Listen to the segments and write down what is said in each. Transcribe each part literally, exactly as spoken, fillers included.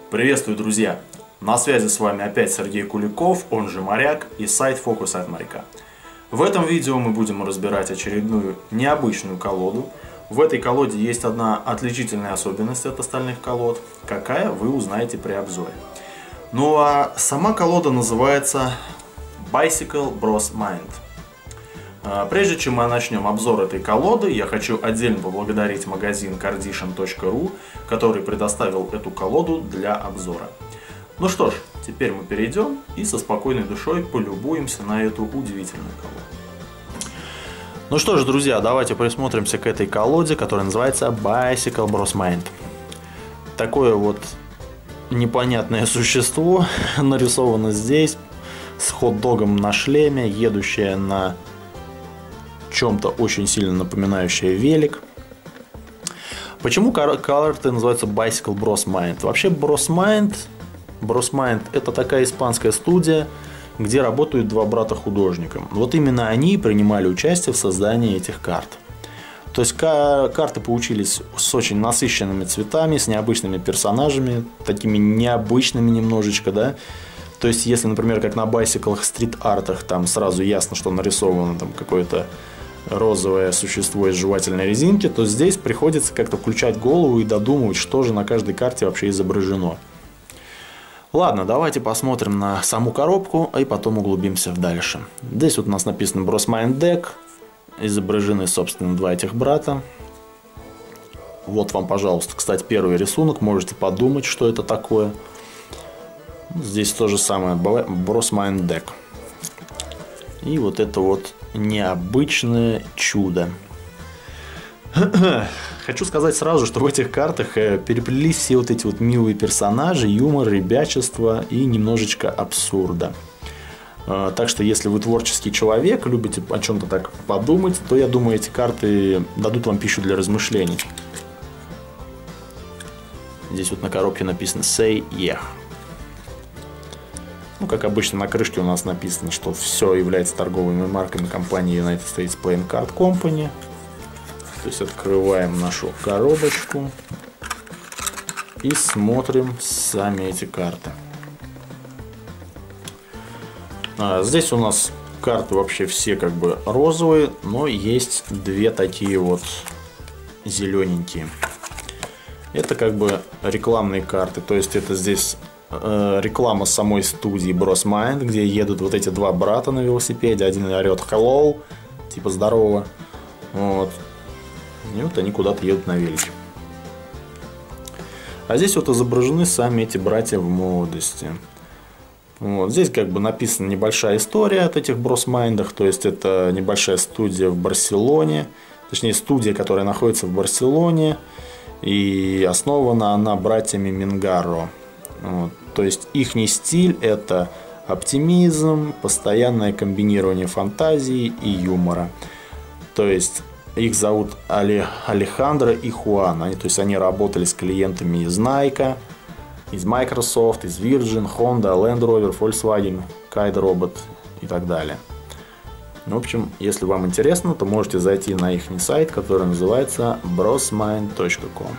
Приветствую, друзья! На связи с вами опять Сергей Куликов, он же Моряк, и сайт Фокус от Моряка. В этом видео мы будем разбирать очередную необычную колоду. В этой колоде есть одна отличительная особенность от остальных колод, какая вы узнаете при обзоре. Ну а сама колода называется Bicycle Bros Mind. Прежде чем мы начнем обзор этой колоды, я хочу отдельно поблагодарить магазин Cardishion точка ру, который предоставил эту колоду для обзора. Ну что ж, теперь мы перейдем и со спокойной душой полюбуемся на эту удивительную колоду. Ну что ж, друзья, давайте присмотримся к этой колоде, которая называется Bicycle Bros Mind. Такое вот непонятное существо нарисовано здесь, с хот-догом на шлеме, едущее на чем-то очень сильно напоминающее велик. Почему карты называются Bicycle Bros Mind? Вообще Bros Mind, Bros Mind это такая испанская студия, где работают два брата-художника. Вот именно они принимали участие в создании этих карт. То есть карты получились с очень насыщенными цветами, с необычными персонажами, такими необычными немножечко, да. То есть, если, например, как на байсиклах, стрит-артах, там сразу ясно, что нарисовано там какое-то розовое существо из жевательной резинки, то здесь приходится как-то включать голову и додумывать, что же на каждой карте вообще изображено. Ладно, давайте посмотрим на саму коробку, и потом углубимся в дальше. Здесь вот у нас написано Bros Mind Deck, изображены, собственно, два этих брата. Вот вам, пожалуйста, кстати, первый рисунок, можете подумать, что это такое. Здесь то же самое, Bros Mind Deck. И вот это вот необычное чудо. Хочу сказать сразу, что в этих картах переплелись все вот эти вот милые персонажи, юмор, ребячество и немножечко абсурда. Так что, если вы творческий человек, любите о чем-то так подумать, то, я думаю, эти карты дадут вам пищу для размышлений. Здесь вот на коробке написано Say Yeah. Ну, как обычно, на крышке у нас написано, что все является торговыми марками компании United States Playing Card Company. То есть открываем нашу коробочку и смотрим сами эти карты. А, здесь у нас карты вообще все как бы розовые, но есть две такие вот зелененькие. Это как бы рекламные карты, то есть это здесь реклама самой студии Bros Mind, где едут вот эти два брата на велосипеде. Один орет hello, типа здорово. Вот. И вот они куда-то едут на велике. А здесь вот изображены сами эти братья в молодости. Вот. Здесь как бы написана небольшая история от этих Bros Mind. То есть это небольшая студия в Барселоне. Точнее, студия, которая находится в Барселоне. И основана она братьями Мингаро. Вот. То есть их стиль — это оптимизм, постоянное комбинирование фантазии и юмора. То есть их зовут Али, Алехандро и Хуан. Они, то есть они работали с клиентами из Nike, из Microsoft, из Virgin, Honda, Land Rover, Volkswagen, Kite Robot и так далее. В общем, если вам интересно, то можете зайти на их сайт, который называется бros mind точка ком.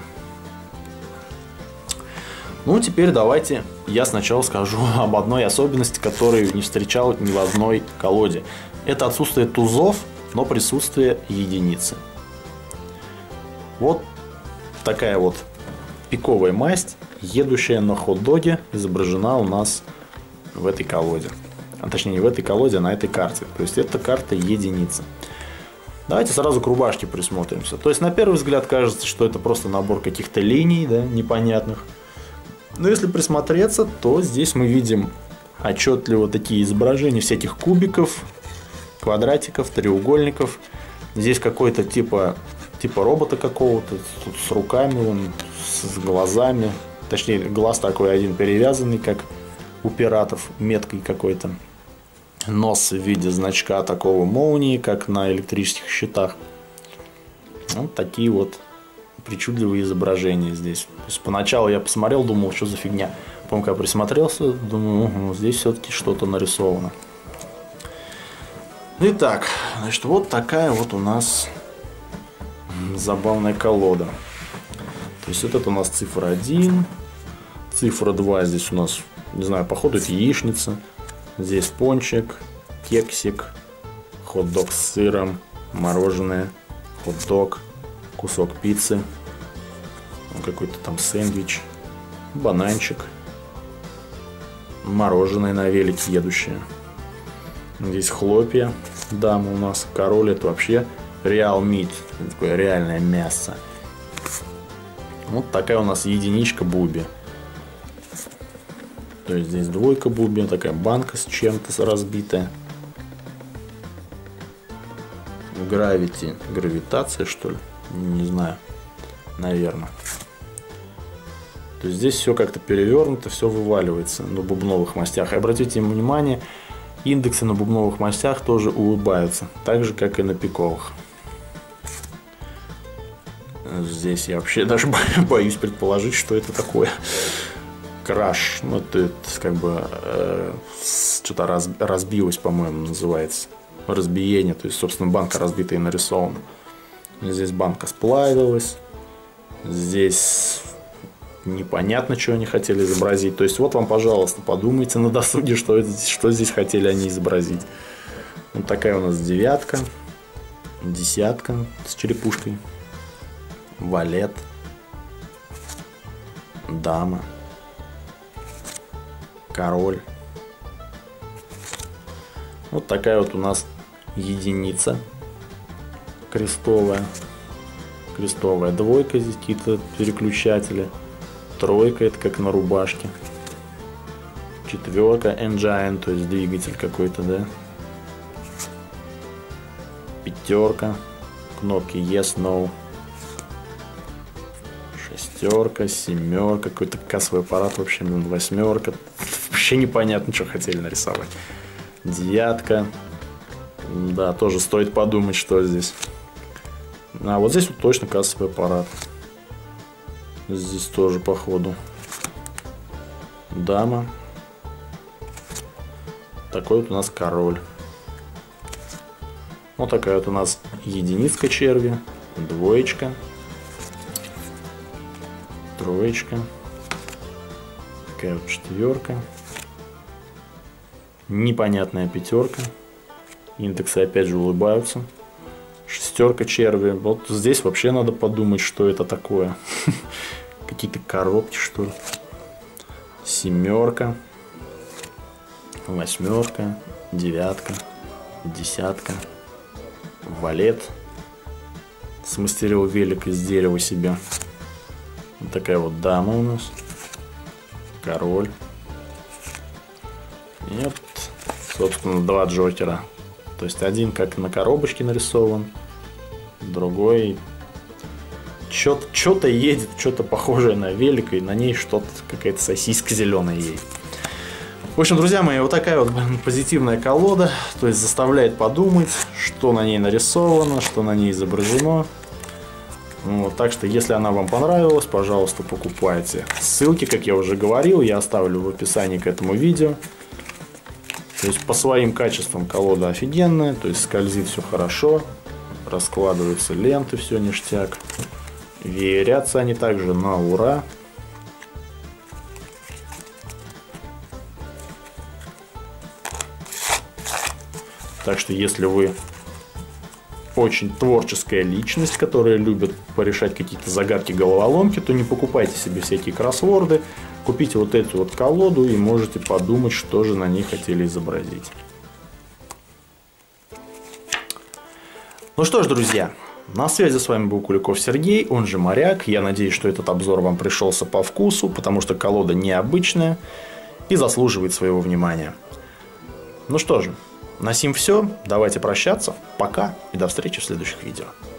Ну, теперь давайте я сначала скажу об одной особенности, которую не встречал ни в одной колоде. Это отсутствие тузов, но присутствие единицы. Вот такая вот пиковая масть, едущая на хот-доге, изображена у нас в этой колоде. А точнее, не в этой колоде, а на этой карте. То есть, это карта единицы. Давайте сразу к рубашке присмотримся. То есть, на первый взгляд кажется, что это просто набор каких-то линий, да, непонятных. Но если присмотреться, то здесь мы видим отчетливо такие изображения всяких кубиков, квадратиков, треугольников. Здесь какой-то типа, типа робота какого-то, с руками, вон, с глазами. Точнее, глаз такой один перевязанный, как у пиратов, меткой какой-то. Нос в виде значка такого молнии, как на электрических щитах. Вот такие вот причудливые изображения здесь. То есть поначалу я посмотрел, думал, что за фигня. Потом, когда присмотрелся, думаю, угу, здесь все-таки что-то нарисовано. Итак, значит, вот такая вот у нас забавная колода. То есть вот это у нас цифра один, Цифра два здесь у нас, не знаю, походу это яичница. Здесь пончик, кексик, хот-дог с сыром, мороженое, хот-дог, кусок пиццы, какой-то там сэндвич, бананчик, мороженое на велике едущее. Здесь хлопья, дама у нас, король, это вообще real meat, такое реальное мясо. Вот такая у нас единичка буби. То есть здесь двойка буби, такая банка с чем-то разбитая. Гравити, гравитация что ли? Не знаю, наверное. То есть здесь все как-то перевернуто, все вываливается на бубновых мастях. И обратите внимание, индексы на бубновых мастях тоже улыбаются, так же как и на пиковых. Здесь я вообще даже боюсь предположить, что это такое. Краш, ну это как бы э, что-то раз, разбилось, по-моему, называется. Разбиение, то есть, собственно, банка разбитая и нарисована. Здесь банка сплавилась. Здесь непонятно, что они хотели изобразить. То есть, вот вам, пожалуйста, подумайте на досуге, что, это, что здесь хотели они изобразить. Вот такая у нас девятка, десятка с черепушкой, валет, дама, король. Вот такая вот у нас единица крестовая. Крестовая двойка, здесь какие-то переключатели. Тройка, это как на рубашке. Четверка, engine, то есть двигатель какой-то, да. Пятерка, кнопки yes, no. Шестерка, семерка, какой-то кассовый аппарат, в общем, восьмерка. Вообще непонятно, что хотели нарисовать. Девятка. Да, тоже стоит подумать, что здесь. А вот здесь вот точно кассовый аппарат. Здесь тоже походу дама. Такой вот у нас король. Вот такая вот у нас единицка черви, двоечка, троечка, такая вот четверка, непонятная пятерка, индексы опять же улыбаются, шестерка черви. Вот здесь вообще надо подумать, что это такое. Какие-то коробки, что ли. Семерка, восьмерка, девятка, десятка, валет. Смастерил велик из дерева себе. Вот такая вот дама у нас. Король. И вот, собственно, два джокера. То есть один как на коробочке нарисован, другой что-то едет, что-то похожее на велик, и на ней что-то, какая-то сосиска зеленая едет. В общем, друзья мои, вот такая вот позитивная колода, то есть заставляет подумать, что на ней нарисовано, что на ней изображено. Вот, так что, если она вам понравилась, пожалуйста, покупайте. Ссылки, как я уже говорил, я оставлю в описании к этому видео. То есть по своим качествам колода офигенная, то есть скользит все хорошо, раскладываются ленты, все ништяк. Веерятся они также на ура. Так что если вы очень творческая личность, которая любит порешать какие-то загадки, головоломки, то не покупайте себе всякие кроссворды. Купите вот эту вот колоду и можете подумать, что же на ней хотели изобразить. Ну что ж, друзья, на связи с вами был Куликов Сергей, он же Моряк. Я надеюсь, что этот обзор вам пришелся по вкусу, потому что колода необычная и заслуживает своего внимания. Ну что же, на сим все. Давайте прощаться. Пока и до встречи в следующих видео.